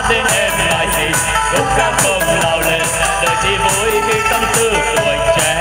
nên em lại gì khúc ca không lao lên đời chỉ vui khi tâm tư tuổi trẻ.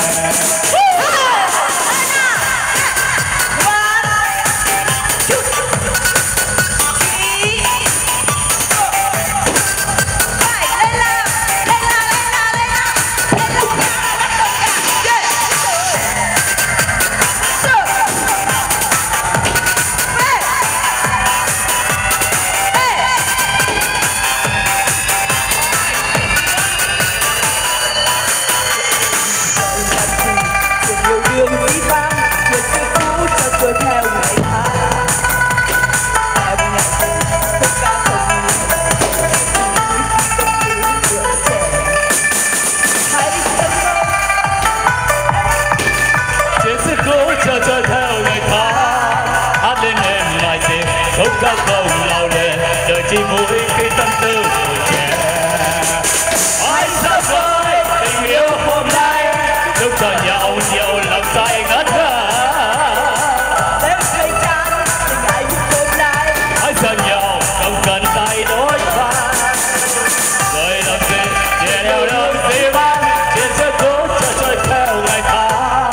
Chờ theo ngày tháng hát lên em lại tìm khúc ca không lao lên đời chỉ vui khi tâm tư tuổi trẻ. Anh xa vời tình yêu hôm nay lúc cho nhau nhiều lòng say ngất ngơ. Nếu thấy chán tình anh hôm nay hãy sợ nhau không cần tay đối vai. Rồi làm gì chia đều đâu gì mang trên sân khấu chờ theo ngày tháng.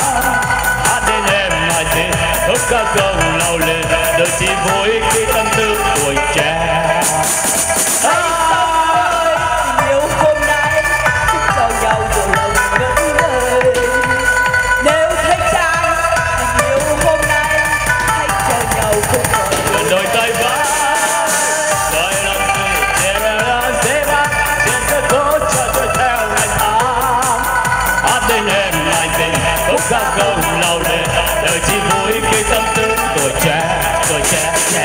Khúc ca không lao lên đời chỉ vui khi tâm tư tuổi trẻ. Tình yêu hôm nay chúc cho nhau nhiều lòng ngỡ ngơi. Nếu thấy chán tình yêu hôm nay hãy cho nhau không còn đôi tay vã rồi làm gì để là dễ bắt trên sân khấu chờ theo ngày tháng. Hát lên em lại tình khúc ca không lao lên đời chỉ vui khi tâm tư tuổi trẻ trẻ.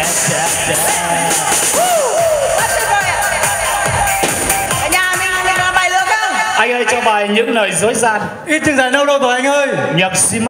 Cả nhà mình làm bài được không? Anh ơi cho bài những lời dối gian. Ít chừng giải đâu đâu rồi anh ơi. Nhạc sĩ